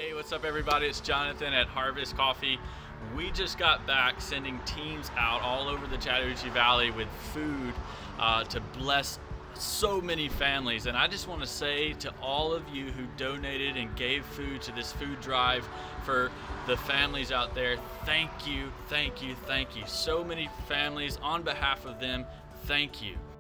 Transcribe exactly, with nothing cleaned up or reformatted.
Hey, what's up everybody? It's Jonathan at Harvest Coffee. We just got back sending teams out all over the Chattahoochee Valley with food uh, to bless so many families. And I just want to say to all of you who donated and gave food to this food drive for the families out there, thank you, thank you, thank you. So many families, on behalf of them, thank you.